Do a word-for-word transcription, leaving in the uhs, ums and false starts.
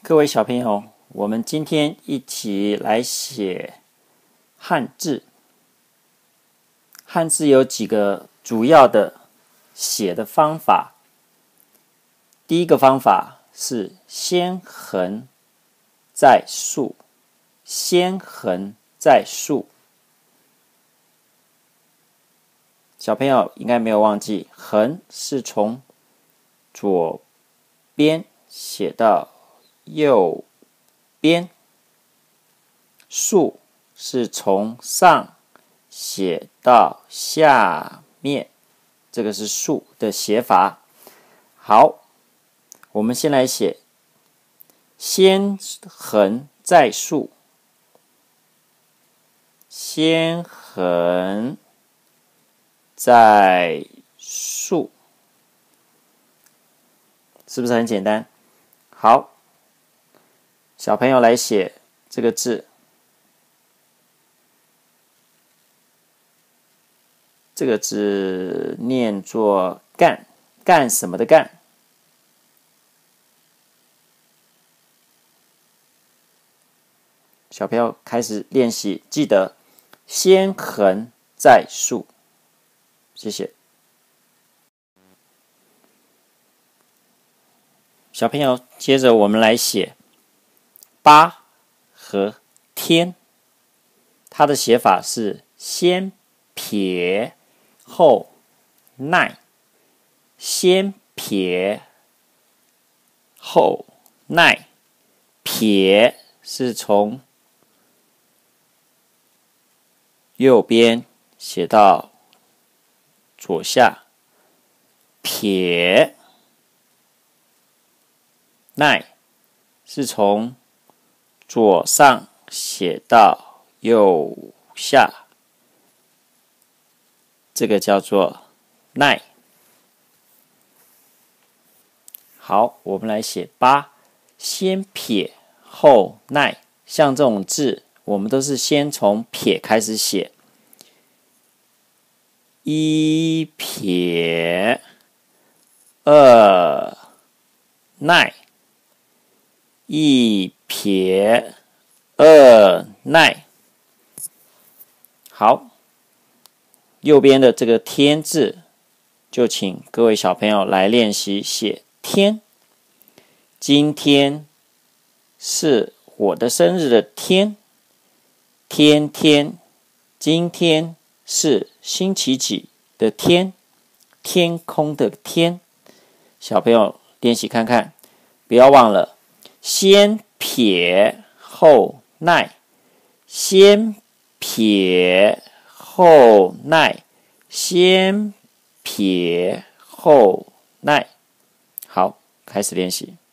各位小朋友，我们今天一起来写汉字。汉字有几个主要的写的方法。第一个方法是先横再竖，先横再竖。小朋友应该没有忘记，横是从左边写到右边，竖是从上写到下面，这个是竖的写法。好，我们先来写先横再竖，先横再竖，是不是很简单？好，小朋友来写这个字，这个字念作干，干什么的干？小朋友开始练习，记得先横再竖。谢谢。小朋友，接着我们来写八和天，它的写法是先撇后捺，先撇后捺，撇是从右边写到左下，撇捺是从左上写到右下，这个叫做捺。好，我们来写八，先撇后捺。像这种字，我们都是先从撇开始写，一撇二捺，一撇二捺。好，右边的这个天字，就请各位小朋友来练习写天。今天是我的生日的天，天天，今天是星期几的天，天空的天。小朋友练习看看，不要忘了先撇后捺，先撇后捺，先撇后捺。好，开始练习。